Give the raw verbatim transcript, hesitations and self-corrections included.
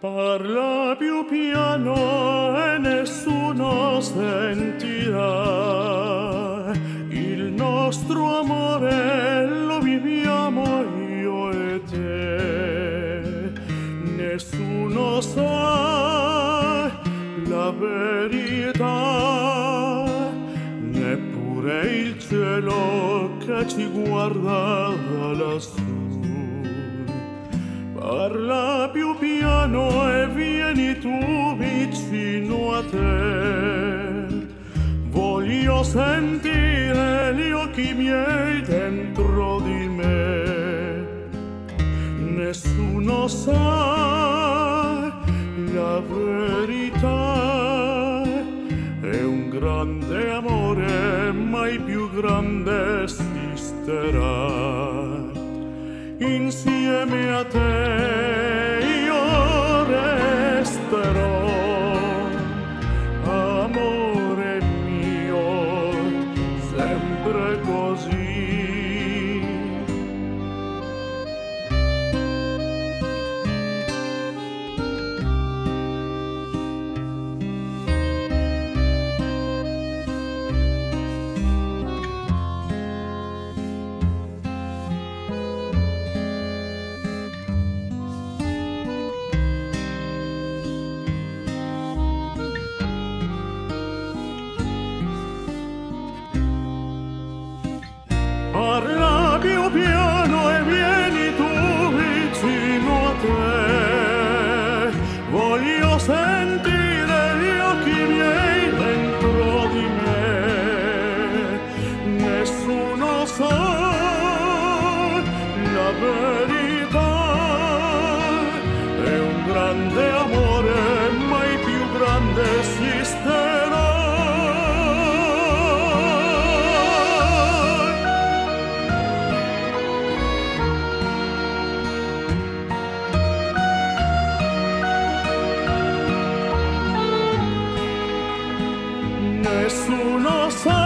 Parla più piano e nessuno sentirà. Il nostro amore lo viviamo io e te. Nessuno sa la verità, neppure il cielo che ci guarda da lassù. Parla più piano e vieni tu vicino a te. Voglio sentire gli occhi miei dentro di me. Nessuno sa la verità. È un grande amore, mai più grande esisterà. Insieme a te io resterò, amore mio, sempre così. Parla più piano e vieni tu vicino a te. Voglio sentire gli occhi miei dentro di me. Nessuno sa la verità. È un grande amore, mai più grande esisterà. Nessuno sa